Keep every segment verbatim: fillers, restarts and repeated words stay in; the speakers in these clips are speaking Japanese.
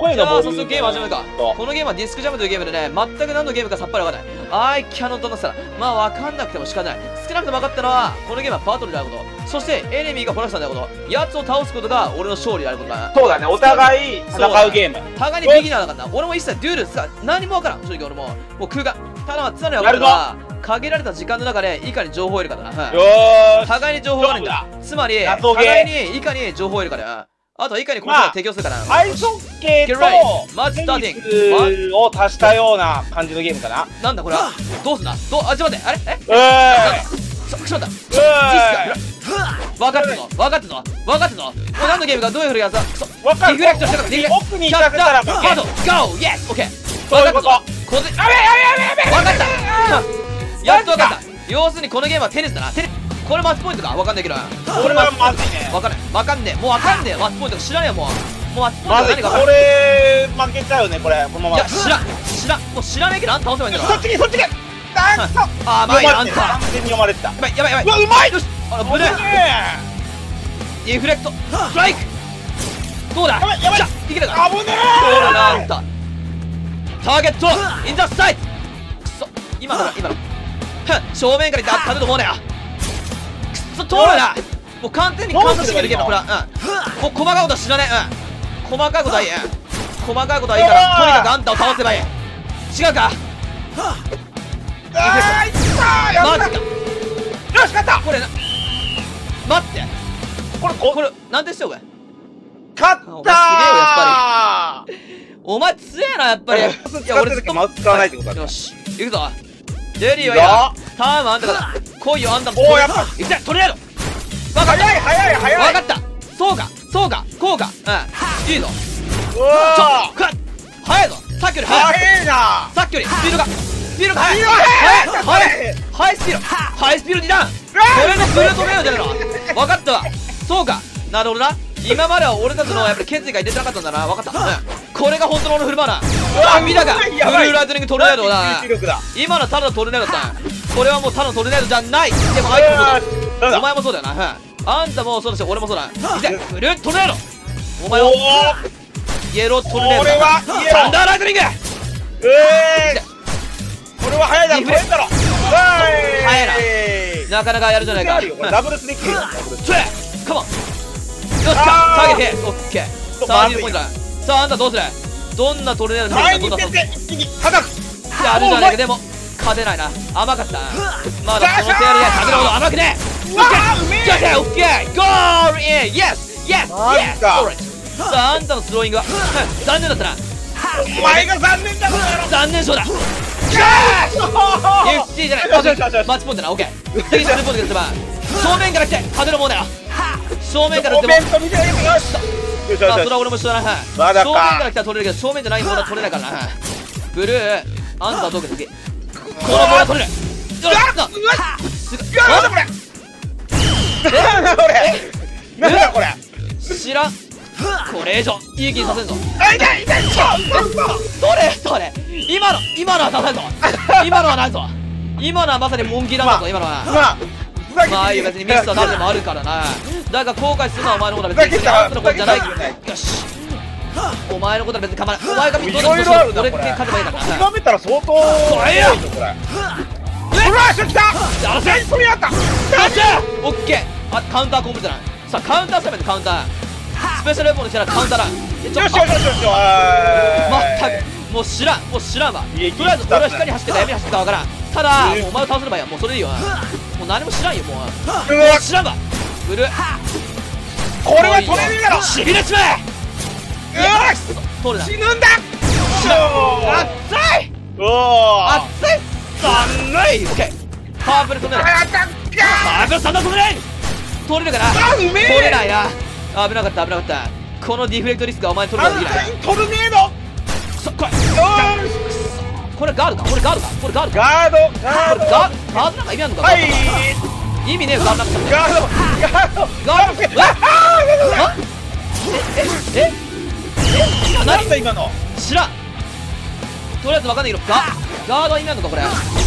声のボリューム。 じゃあ早速ゲーム始めるか。このゲームはディスクジャムというゲームでね、全く何のゲームかさっぱりわかんない。アイキャノンとなったら、まあわかんなくても仕方ない。少なくとも分かったのは、このゲームはバトルであること。そしてエネミーがフォラクションであること。奴を倒すことが俺の勝利であることだ。 そうだね、お互い戦うゲーム。 互いにビギナーだからな。俺も一切デュエルさ、何もわからん。正直俺も。もう空間。ただ、つまり分かるのは、限られた時間の中でいかに情報を得るかだな。 よーし。 互いに情報がないんだ。つまり、互いにいかに情報を得るかだよ。あといかにこっちが提供するかな。 アイスホッケーとマジスターティングを足したような感じのゲームかな。 なんだこれは。どうすんだ。どう、あ、ちょっと待って。あれえうーい。ちょっと待った。分かったぞ。分かったぞ。分かったぞ。これ何のゲームかどういうふうにやつだ。 分かる。 リフレクトしてから。 奥に行かせたら負け。 ハード、ゴー、イエス、オッケー。 分かったぞ。 これ、 やべやべやべやべ。 分かった。やっと分かった。要するにこのゲームはテニスだな。テニス。これマスポイントか分かんないけど。 これはまずいね。 分かんない。分かんねえ。もう分かんねえ。マスポイント知らねえよ、もう。もうマスポイント何か分かんない。 これ負けちゃうよね、これ。このまま。 いや、知らん。知らん。もう知らねえけど、あんた倒せばいいんだろ。 そっちに、そっちに。あんた。 あー、まあいいな、あんた。 完全に読まれてた。 やばい、やばい、やばい。 うわ、うまい。 よし。あら、ブレー。ディフレクト。ストライク。どうだ。 やばい、やばい。 いけるか。 危ねえ。 そうだな、あんた。ターゲット。インザサイト。くそ。今のだ、今の。正面から当たると思うなよ。くそ、通るな。もう完全に観察してるゲーム、これは。うん。もう細かいことは知らねえ。うん。細かいことはいい。細かいことはいいから、とにかくあんたを倒せばいい。違うか。 あー、いったー。 マジか。 よし、勝った。 これな。待って。 これ、ここれ、なんでしょうか。 勝ったー。 お前すげえよ、やっぱり。お前強えな、やっぱり。いや、 俺ずっとマウス使わないってことだ。 よし、行くぞ。デリーはいい。ターンはあんたから来いよ、あんたも。 おお、やっぱいってトルネード。分かった。 早い早い早い。 分かった。そうかそうかこうか。うんいいぞ。 うわちょっ速いぞ。さっきより速い。 早いな。 さっきよりスピードがスピードが速い。 速い速いハイスピードハイスピードにダウン。これのブルートメイドじゃねえの。分かったわ。そうかなるほどな。今までは俺たちのやっぱり決意が出てなかったんだな。分かった。これが本当の俺のフルマーだ。見たかブルーライトニングトルネードだ。今のはただのトルネードだった。これはもうただのトルネードじゃない。でも相手もそうだ。お前もそうだよな。あんたもそうだし俺もそうだ。いてブルートルネード。お前もイエロートルネード。 俺はイエローサンダーライトニング。 えーこれは早いだろ。早いだろ。 早いな。なかなかやるじゃないか。 ダブルスできるよ。 それカモン。よしかターゲットオッケー。さあにじゅうポイントだ。さああんたどうする。どんなトルネード前に出て一気に叩く。 やるじゃないか。でも勝てないな。甘かった。まだこのセールで食べるほど甘くねえ。 うわーうめえ。 オッケーゴールインイエスイエスイエス。さああんたのスローイングは残念だったな。 お前が残念だろ。 残念勝だ。ユーフティーじゃないマッチポイントな。オッケー次にポイントですば正面から来て勝てるもんだよ。正面から来ても正面見てあげてよし。 まあそれは俺も一緒だな。正面から来たら取れるけど正面じゃないものは取れないからな。ブルーあんたはどうか次このボールは取れる。 うわっすごい。なんだこれ。なんだこれ。なんだこれ。 知らん。これ以上いい気にさせんぞ。 あ、痛い痛い。 どれどれ今の今のはさせんぞ。今のはないぞ。今のはまさにモンキーダウンだぞ。今のはまあまあいいよ。別にミスは誰でもあるからな。だから後悔するのはお前のことは別にあんたのことじゃない。よしお前のことは別に構わない。お前がミスをして俺って勝てばいいからな。 調べたら相当これよこれ。うわし来た。 やらせ飛びあった。 オッケー。あカウンターコンプじゃない。さあカウンター攻めてカウンタースペシャルレポンにしたらカウンターだ。よしよしよしよしよし。 まったくもう知らんもう知らんわ。とりあえず俺は光走ってか闇走ってかわからん。ただもうお前を倒せればいいや。もうそれでいいよ。もう何も知らんよ。もうもう知らんわ。ブルーこれは取れねえだろ。 しびれちまえ。 よし取るな。 死ぬんだ。 熱いおお熱い寒い。オッケーパープル飛んでない。パープルサンダー飛んでない。取れるかな。取れないな。危なかった危なかった。このディフレクトリスクはお前に取ることできない。 トルネードくそこれこれガードかこれガードかこれガードかガードガードガードガードなんか意味あるのか。 はい意味ねえよガードなんか。 ガードガードガードうわあええええなんだ今の。 知らん。とりあえずわかんないけどガガードは意味あるのかこれ。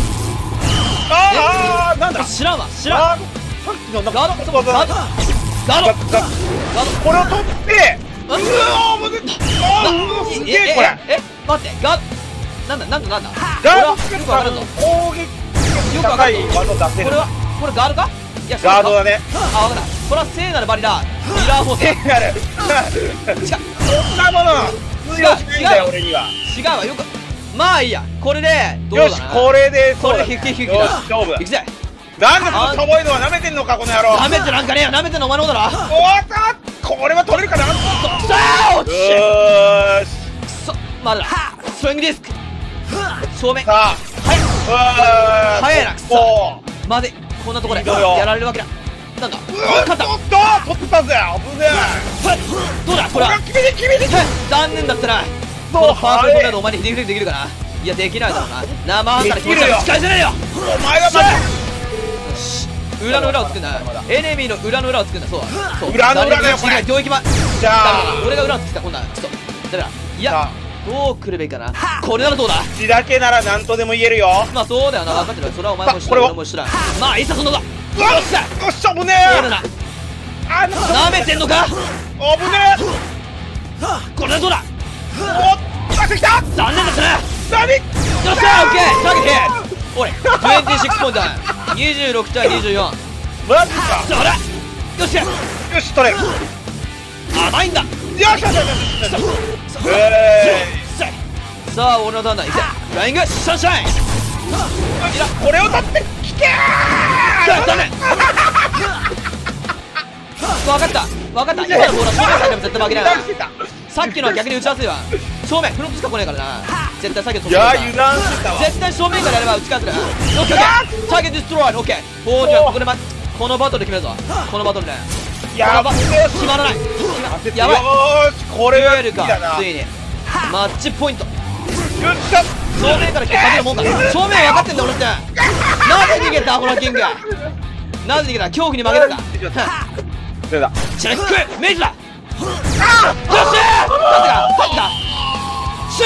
ああなんだ知らんわ知らん。 さっきのなんかガードガードガードガードこれを取ってうわーむずっあーすげえこれええ待ってガードなんだなんだなんだガードこれはよくわからんぞ攻撃よくわかるぞ技出せるこれはこれガードかいやガードだねあわかったこれは聖なるバリだミラーフォース手になる違うそんなもの通用しないんだよ俺には違うわよくまあいいやこれでどうよしだなこれでこれでそうだねヒュッヒュッヒュッよし勝負行くぜなんでこのしょぼいのは舐めてんのかこの野郎舐めてなんかねえよ舐めてんのお前のことだろおっとこれは取れるかなよさあ落ちーしくそまだだストリングディスク正面さあはい早いなくそおまでこんなところでいいぞよやられるわけだなんだう勝ったおっと取ったぜ危ねどうだこれはえこれは君に君に残念だったなそうこのパワープルトネードお前にリフレクトできるかないやできないだろうな生半可な気持ちは打ち返せないよお前がまだよし裏の裏を作るんだエネミーの裏の裏を作るんだそうだそう裏の裏だよこれ誰にも領域まじゃダメだあ俺が裏を作った今度はちょっとだからいやどう来るべきかなこれならどうだ血だけなら何とでも言えるよまあそうだよな分かってるそれはお前も一緒ださこれを俺も一緒だまあいざそのだようわっしゃよっしゃ危ねえそうだなあな舐めてんのか危ねえこれはどうだおっ出してきた残念だったな何よっしゃオッケーターゲット俺にじゅうろくポイントだにじゅうろく対にじゅうよんマジかそらよっしゃよし取れるよ甘いんだっしゃよっしゃよっしゃえさあ俺のターンだいくぜフライングサンシャインーこれを取って聞けーダメ分かった分かった今のボールは正面されても絶対負けないなさっきのは逆に打ちやすいわ正面フロントしか来ねえからな絶対さっきのいや油断してたわ絶対正面からやれば打ち返せるオッケーオッケーターゲットディストロイオッケーフォージャーここでまこのバトルで決めるぞこのバトルでいやこのバ決まらない焦ってやばいよーしこれは出るか好きだなついにマッチポイントよっしゃ正面から来て勝てるもんだ正面分かってんだ俺ってなぜ逃げたアホラキングなぜ逃げた恐怖に負けたかそれだチェックメイズだよっしゃー勝ったか勝ったシェ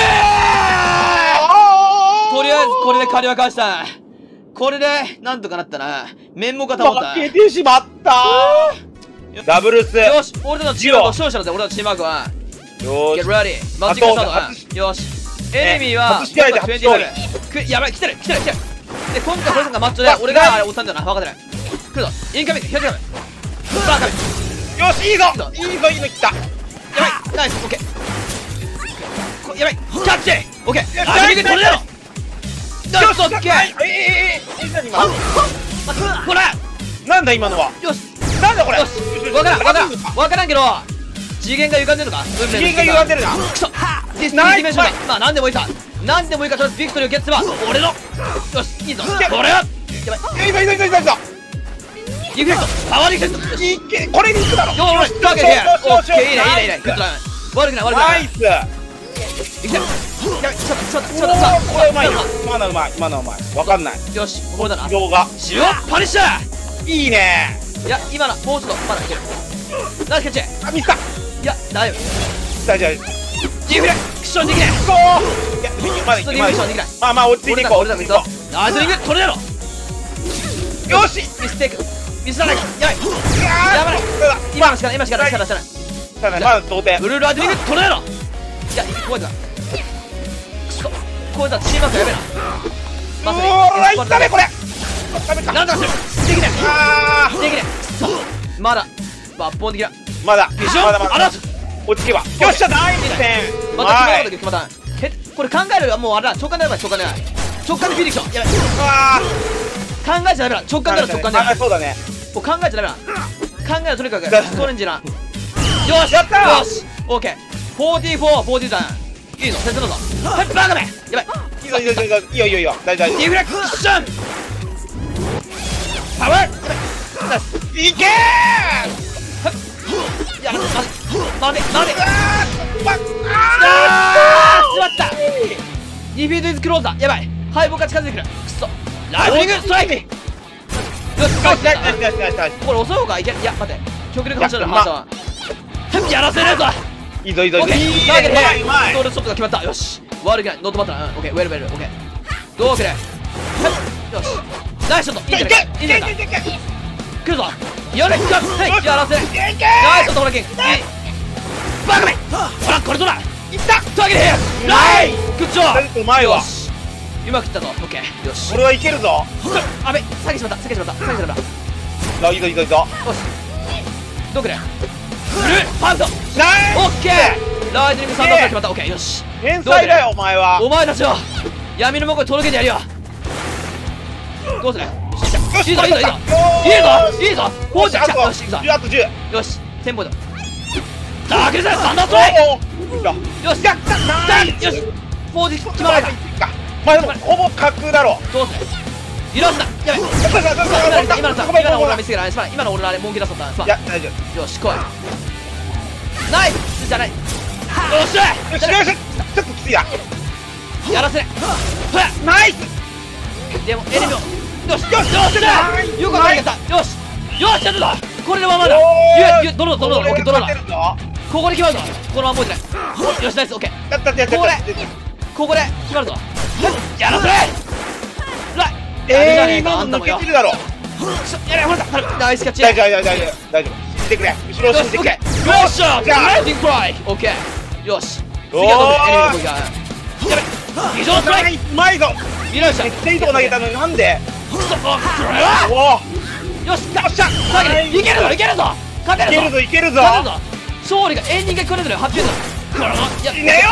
ーとりあえずこれで借りは返したこれでなんとかなったな面目が保った負けてしまったダブルスよよし俺たちのチームワーク勝者だぜ俺たちチームワークはー Get し ready マッチングスタートあうんよしエネミーは初試合で初勝利くやばい来てる来てる来てるで今回これがマッチョで俺があれ押したんだよな分かってない来るぞインカミング左カミさあカミンよしいいぞいいぞいいの来たやばいナイスオッケーこやばいキャッチオッケーよしラジミング取れろよしオッケーええええ何今これなんだ今のはよしなんだこれよし分からん分からん分からんけど次元が歪んでるのか運命の次元が歪んでるなクソディスプレイディメンションだまあ何でもいいさ何でもいいからとりあえずビクトリーをゲッツば俺のよしいいぞこれはやばいいいぞいいぞいいぞいいぞいいぞリフレクトパワーリフレクトよしいけこれに行くだろよーしターゲットやオッケーいいねいいねいいねグッドラン悪くない悪くないナイスいくぜやばいちょっとちょっとちょっとおーこれうまいよよ今のうまい今のうまいわかんないよしこれだな動画塩パニッシャいいねーいや今のもうちょっとまだいけるナイスキャッチあミスったいや大丈夫大丈夫リフレクションできねえこういやまだいちょっとリけまだいフレクションできないけまあまあ落ち着いていこう俺だ俺だ落ち着いていこナイスリング取れやろうよしミステイクミスらないやばいややばい今のしかない今しかないしかないしかないただまだ同点ブルーライトニング取れやろいやこうやったくそこうやったらチームワークやべえなうまさにおーいったねこれダメかなんとかしてるできねあえできねえくそまだ抜本的なーまだビジョンまだまだアラート落ち着けばよっしゃ大点また決まはいること決まったへこれ考えるよもうあれだ直感でやれば直感でやばい直感でフィニッションやばいあ考えちゃダメだ直感だろ直感でやばいあそうだねもう考えちゃダメだ考えるとにかくだストレンジなよしやったーよしオーケーフォーティーフォー、フォーティーだいいぞ先生どうぞはいバカめやばいいいぞいいぞいいぞいいよいいよいいよ大丈夫リフレクションパワーやばいナイスいけーいや待て待て待てあーまあーしまったディフィードイズクローザーやばい敗北が近づいてくるくそライフリングストライクよし返しナイスナイスナイスナイスナイスこれ遅い方がいけいや待て極力走るいやハートはやらせねえぞいいぞいいぞいいぞオッケーターゲットうまいうまいストールストップが決まったよし悪くないノットバッターうんオッケーウェルウェルオッケーどうくれよしナイスショットいいんじゃないかいいんじゃないかいけいけいけ来るぞやれっかはいやらせないいけいけナイスショットホラキングいいバカめほらこれどうだいったターゲットライグッジョちょっとうまいわ。 よしうまくいったぞ。オッケーよし俺はいけるぞ。 あべ下げしまった下げしまった下げしまったあ、いいぞいいぞいいぞ。 よしどこでブルーパントナイオッケーライトニングサンダース決まった。オッケーよしス天才だよお前は。 お前たちを闇の向こうに届けてやるよ。どうするよしいいぞいいぞいいぞいいぞいいぞフォージャー来たよしいくぞじゅうあとじゅう。 よしテンポイントダークレザーサンダーストライおお。いいぞ。 クよしやったナイスよしフォージ決まらないかまあでもほぼ角だろ。 どうするいらんなやべ今のさ今の俺ら見せてない今の俺らね本気出したんだいや大丈夫。 よし来いナイスじゃないよっしゃよしよしちょっときついや。 やらせねほらナイス。 でもエネミをよしよしよっしゃよくわかりましたよしよしやったぞこれでままだゆゆどのどのどのどのだここで決まるぞこのまま覚えてないよしナイスオッケーやったやったやったここでここで決まるぞやらせライええ今の抜けてるだろ。 やれほらナイスキャッチ大丈夫大丈夫大丈夫大丈夫。信じてくれ。後ろを信じてくれ。 よっしゃじゃあライティングクライオッケーよし次はどうするエネミーの攻撃がやべ異常ストライクうまいぞ。 いらっしゃいめっちゃいいとこ投げたのになんで。 クソこれはおお。 よしよっしゃ下げるいけるぞいけるぞ勝てるぞいけるぞいけるぞ。 勝てるぞ勝利がエンディングが来るのよ発表だこれはいやいねよ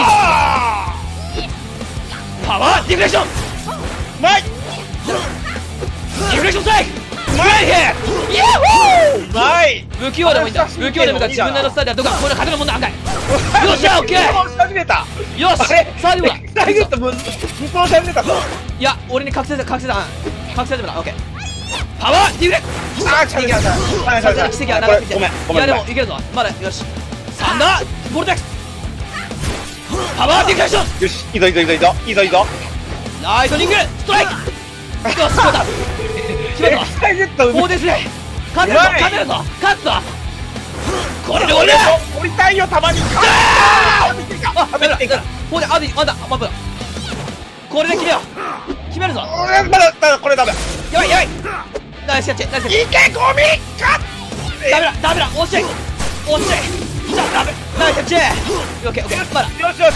パワーディフレクションー。うまい。 ディフレクションストライクうまい。 ヤッホーうまい。 不器用でもいいんだ不器用でもいいから自分なりのスタイルやどうかこれ勝てるもんだ案外よっしゃオッケーし始めた。 よしあれさあでもだダイエット無無双し始めたぞ。 いや俺に覚醒覚醒だ覚醒始めたオッケーパワーディフレクああ違う違う違う。 さすがに奇跡はなかったごめんごいやめんごめん。 でもいけるぞまだよしサンダーボルテックスパワーディフレクションよしいいぞいいぞいいぞいいぞいいぞいいぞ。 ライトニングストライクよし決まった決まったダイエットうまい。 こうですね勝てるぞうまい勝てるぞ勝つぞこれで俺だ降りたいよたまに。 ああダメだダメだこれであとまだまだこれで決めよう決めるぞ俺まだまだこれダメ。 やばいやばいナイスキャッチナイスキャッチいけゴミか。 ダメだダメだ押しい押しいじゃあダメナイスキャッチオッケーオッケーまだよしよし。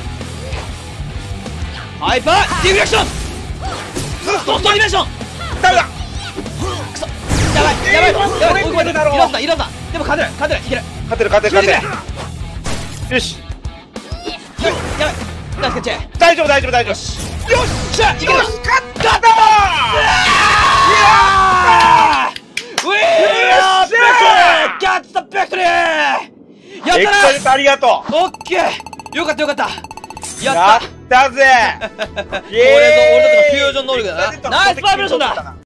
ハイパーディフレクションドストディメンションダメだ。 くそやばいやばいぞやばい追い込まれてるいらんだいらんだでも勝てる勝てるいける勝てる勝てる勝てる。よしやばいやばいナイスキャッチ大丈夫大丈夫大丈夫。 よしよっしゃいけるぞ勝ったぞウィーベクトリーキャッチザベクトリーやったエクサレントありがとう。 なオッケーよかったよかったややったったぜ。 これぞ俺たちのフュージョン能力だなナイスバーベルションだ